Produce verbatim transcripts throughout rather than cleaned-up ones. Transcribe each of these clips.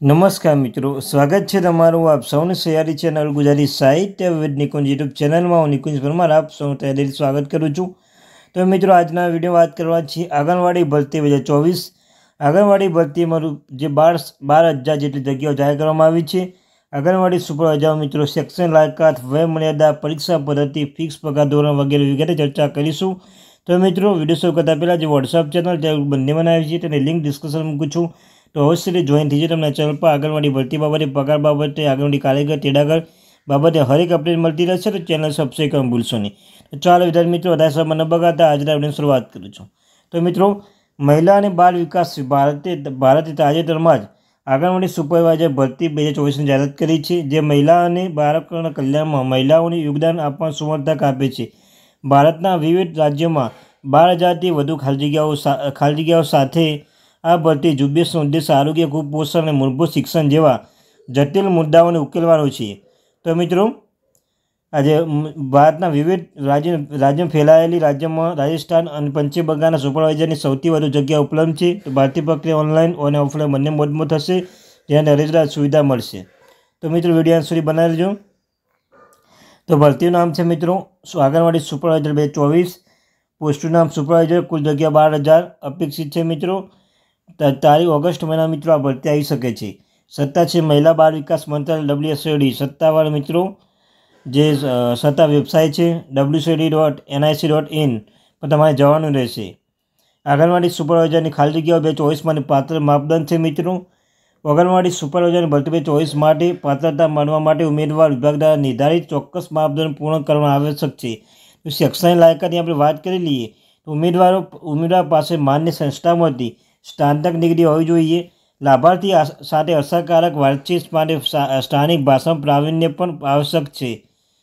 नमस्कार मित्रों, स्वागत है तमारू आप सौने सैयारी चैनल गुजारी साहित्य विद निकुंज यूट्यूब चैनल में हूँ निकुंज परमार आप सौ तैयारी स्वागत करूँ छूँ। तो मित्रों आजना वीडियो बात करवा छे आंगणवाड़ी भर्ती बे हज़ार चौबीस। आंगणवाड़ी भर्ती में जो बार बार हज़ार जेटली जग्याओ जाहिर करवामां आवी छे। आंगणवाड़ी सुपरवाइजर मित्रों सेक्शन लायकात वय मर्यादा परीक्षा पद्धति फिक्स पगार धोरण वगैरह विगते चर्चा करीशुं। तो मित्रों वीडियो शुरू करता पहला जो व्हाट्सएप चैनल बंने बनावी छे तेनी लिंक डिस्क्रिप्शन में मूकूं छूं, तो अवश्य जॉइन थी जाए। तमने चैनल पर आंगणवाड़ी भर्ती बाबते पगार बाबते आंगणवाड़ी कारीगर तेडागर बाबते हर एक अपडेट मळती रहेशे, तो चैनल सब्सक्राइब करवानुं भूलशो नहीं। तो चलो विद्यार्थी मित्रों वधारे समय न बगाड़ता आज विडियोनी शुरुआत करूँ छूं। तो मित्रों महिला और बाल विकास भारते भारते ताजेतरमां ज आंगणवाड़ी सुपरवाइजर भर्ती बे हज़ार चौबीस ની જાહેરાત કરી છે, જે મહિલા અને બાળકોના કલ્યાણમાં મહિલાઓને યોગદાન આપવા સુવર્ણ આપે છે। ભારતના વિવિધ રાજ્યોમાં બાર હજારથી વધુ ખાલી જગ્યાઓ ખાલી જગ્યાઓ સાથે आ भर्ती ઝુંબેશનો उद्देश्य आरोग्य कुपोषण और मूलभूत शिक्षण जेवा जटिल मुद्दाओं ने उकेलवानो छे। तो मित्रों आज भारतना विविध राज्य राज्य में फैलायेली राज्य में राजस्थान और पश्चिम बंगाळना सुपरवाइजरनी सौथी वधु जग्या उपलब्ध है। तो भर्ती प्रक्रिया ऑनलाइन और ऑफलाइन बंने मोडमां थशे, जेने रेगुलर सुविधा मळशे। तो मित्रों विडियो अंत सुधी बनावी लेजो। तो भर्तीनुं नाम है मित्रों आंगणवाड़ी सुपरवाइजर बे हज़ार चौबीस। पोस्टनुं नाम सुपरवाइजर, कुल जग्या बार हज़ार अपेक्षित है मित्रों। तारीख ऑगस्ट महीना मित्रों आ भर्ती आई सके छे। सत्ता है महिला बाल विकास मंत्रालय डब्ल्यू एस डी सत्तावार मित्रों जे सत्ता वेबसाइट है W C D dot N I C dot in पर तमारे जवानुं रहेशे। आंगणवाड़ी सुपरवाइजर की खाली जग्याओ बे हज़ार चौबीस माटे पात्र मापदंड है मित्रों। आंगणवाड़ी सुपरवाइजर भर्ती बे हज़ार चौबीस माटे पात्रता मानवा माटे उम्मीदवार विभाग द्वारा निर्धारित चौक्कस मापदंड पूर्ण करवा आवश्यक है। तो शैक्षणिक लायकातनी आपणे वात करी लीए तो उम्मीदवारों उम्मीदवार पास मान्य संस्थामांथी स्नातक डिग्री होवी जोईए। लाभार्थी साथे असरकारक वातचीत माटे स्थानिक भाषा प्रावीण्य पण आवश्यक है।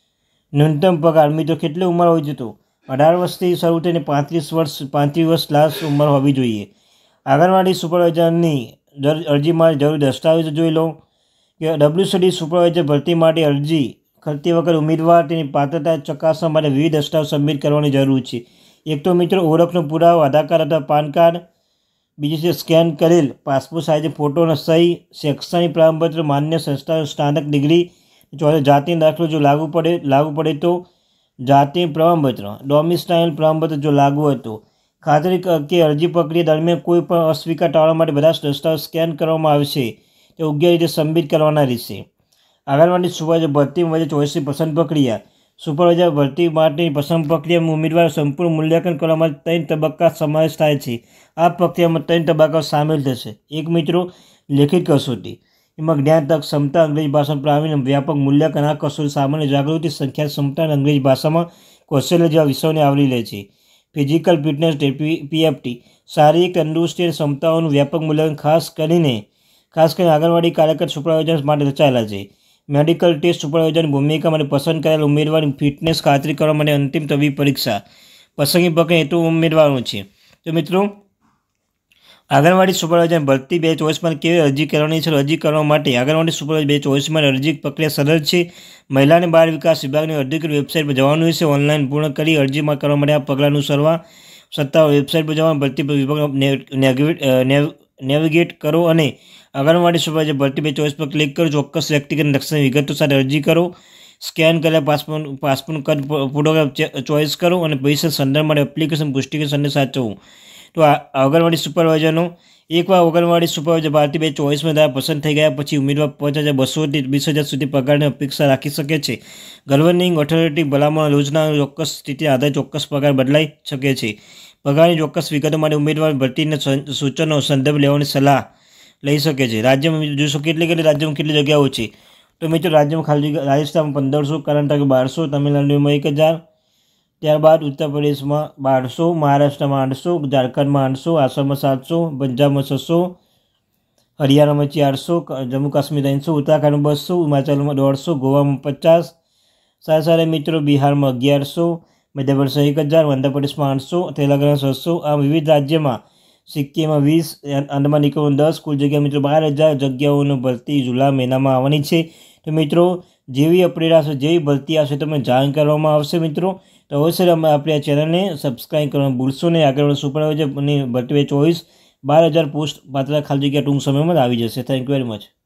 न्यूनतम पगार मित्रों કેટલી उमर होवी જોઈએ? तो अठार वर्षथी शरू थईने पैंतीस वर्ष पैंतीस वर्ष लास्ट उमर होवी जोईए। आंगणवाड़ी सुपरवाइजरनी अरजी माटे जरूरी दस्तावेज जोई लो कि डब्ल्यूसीडी सुपरवाइजर भर्ती माटे अरजी करती वखते उम्मीदवार तेनी पात्रता चकासवा माटे विविध दस्तावेज सबमिट करवानी जरूर है। एक तो मित्रों ओळखनो पुरावो आधार कार्ड अथवा पान कार्ड, बीजी से स्केन करेल पासपोर्ट साइज फोटो ने सही, शैक्षणिक प्रमाणपत्र, मान्य संस्था स्नातक डिग्री, चौथे जाति दाखिलो जो लागू पड़े लागू पड़े तो जाति प्रमाणपत्र, डोमिसाइल प्रमाणपत्र जो लागू है तो खातरी के अरजी प्रक्रिया दरमियान कोईपण अस्वीकार टाळवा माटे बधा दस्तावेज स्केन करवामां आवशे, ते योग्य रीते सबमिट करवाना रहेशे। आंगणवाड़ी सुपरवाइजर भर्ती में चौबीस पसंद प्रक्रिया सुपरवाइजर भर्ती माटे पसंद प्रक्रिया में उम्मीदवार संपूर्ण मूल्यांकन करवा माटे तीन तबक्का समावेश थाय छे। आ प्रक्रिया में तीन तबक्का शामिल थशे। एक मित्रों लेखित कसोटी, एमां ज्ञान तक क्षमता अंग्रेजी भाषा प्रावीण्य व्यापक मूल्यांकन। आ कसोटी सामान्य जागृति संख्या क्षमता अंग्रेजी भाषा में कौशल्य जेवा विषयोने आवरी ले छे। Physical fitness P F T शारीरिक तंदुरुस्ती और क्षमताओं व्यापक मूल्यांकन खास करीने खास करीने आंगणवाड़ी कार्यकर सुपरवाइजर माटे रचायेला छे। मेडिकल टेस्ट सुपरवाइजर की भूमिका में पसंद करेल उम्मीदवार फिटनेस खातरी करवा माटे अंतिम तबीबी परीक्षा पसंदगी प्रक्रिया हेतु उम्मीदवारों है। तो मित्रों आंगणवाड़ी सुपरवाइजर भर्ती बे हज़ार चौबीस में केवी अरजी करवानी छे? अरजी करवा माटे आंगणवाड़ी सुपरवाइजर बे हज़ार चौबीस में अरजी प्रक्रिया सरल है। महिला और बाल विकास विभाग की अधिकृत वेबसाइट पर जवानुं रहेशे। ऑनलाइन पूर्ण करी अरजी में करवा माटे आ पगला अनुसरवा। सत्तावार वेबसाइट पर जवा भर्ती विभाग नेविगेट करो और आंगणवाड़ी सुपरवाइजर भर्ती बे हज़ार चौबीस पर क्लिक करो। चौक्कस व्यक्तिगत लक्षण विगतों साथ अरजी करो। स्केन करेला पासपोर्ट पासपोर्ट कद फोटोग्राफ चॉइस करो और भविष्य संदर्भ में एप्लिकेशन पुष्टि संदेश साचवू। तो आंगणवाड़ी सुपरवाइजरनो एक बार आंगणवाड़ी सुपरवाइजर भर्ती बे हज़ार चौबीस में द्वारा पसंद थी गया पछी उम्मीदवार पांच हज़ार बसो थी बीस हज़ार सुधी पगारनी अपेक्षा राखी सके छे। गवर्निंग ऑथोरिटी भलामण योजना चौक्कस स्थिति आधारे चौक्कस पगार बदलाई सके छे। पगारनी चौक्कस विगतो माटे उम्मीदवार भर्तीने सूचनों संदर्भ लेवानी सलाह लई सके छे। राज्य में जोशो केटली केटली राज्य में केटली जग्याओ छे? तो मित्रों राज्य में खाली राजस्थान में पंदर सौ, कर्नाटक बार सौ, तमिलनाडु में एक हज़ार, त्यारबाद उत्तर प्रदेश में बार सौ, महाराष्ट्र में आठ सौ, झारखंड में आठ सौ, आसाम में सात सौ, पंजाब में छसो, हरियाणा में चार सौ, जम्मू काश्मीर तीन सौ, उत्तराखंड में बसो, हिमाचल में दौड़ सौ, गोवा में पचास, साथ साथ मित्रों बिहार में अगियार सौ, मध्य प्रदेश एक हज़ार, आंध्र प्रदेश में आठ सौ, तेलंगाना छसो। आ विविध राज्य में सिक्किम में वीस, अंडमान निकोबार दस, कुल जगह मित्रों बार हज़ार जग्याओं भर्ती जुलाई महीना में आवानी है। तो मित्रों जेवी अपडेट आशे जेवी भर्ती आशे तमने जाण करवामां आवशे मित्रों। तो अवश्य अपने आ चैनल ने सब्सक्राइब करवानुं भूलशो नहीं। आगे सुपरवाइजर भर्ती चौबीस बार हज़ार पोस्ट पात्र खाली जग्या टूंक समय में आई जैसे। Thank you very much.